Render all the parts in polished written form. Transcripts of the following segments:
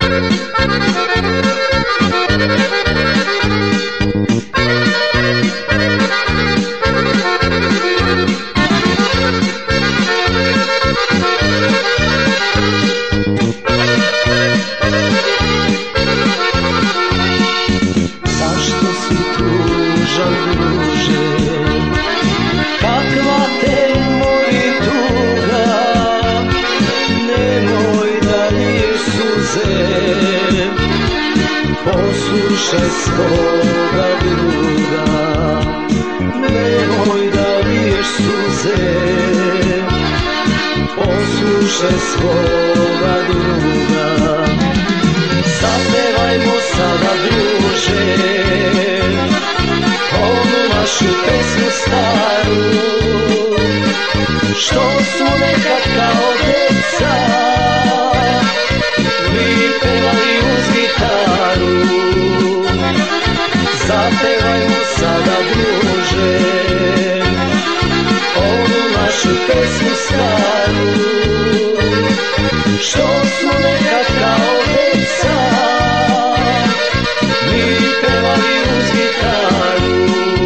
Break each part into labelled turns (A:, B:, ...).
A: Poslušaj svoga druga, nemoj da liješ suze. Poslušaj svoga druga, zapevajmo sada druže onu našu pesmu staru, što smo nekad kao deca mi pevali uz gitaru. Zapevajmo sada druže onu našu pesmu staru, što smo nekad kao deca mi pevali uz gitaru.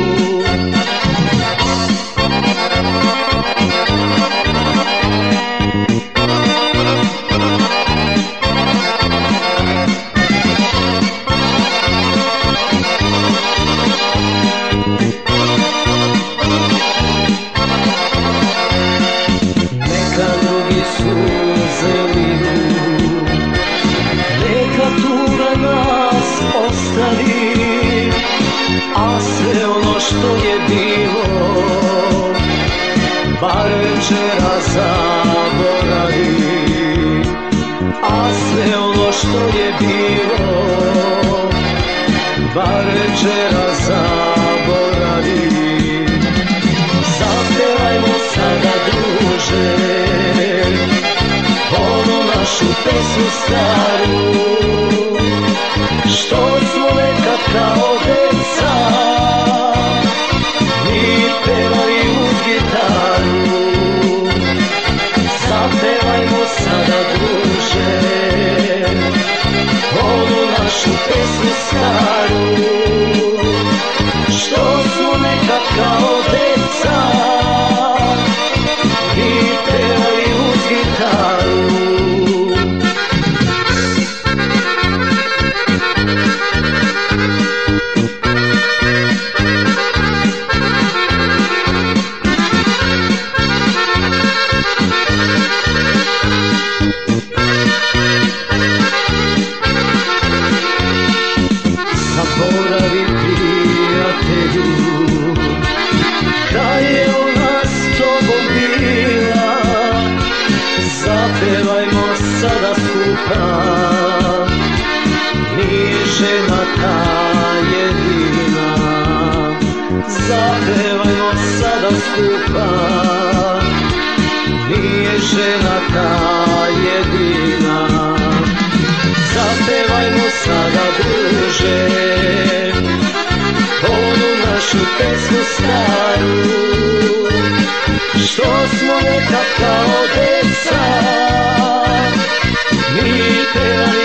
A: A sve ono što je bilo, bar večera zaboravi. A sve ono što je bilo, bar večera zaboravi. Zapevajmo sada druže onu našu pesmu staru, što smo nekad kao deca mi pevali uz gitaru. Zapevajmo sada druže onu našu pesmu staru, što smo nekad kao deca mi pevali uz gitaru. Zaboravi prijatelju da je ona s tobom bila. Zapevajmo sada skupa, nije žena ta jedina. Zapevajmo sada skupa, nije žena ta jedina. Zapevajmo sada druže onu našu pesmu staru, što smo nekad kao deca mi pevali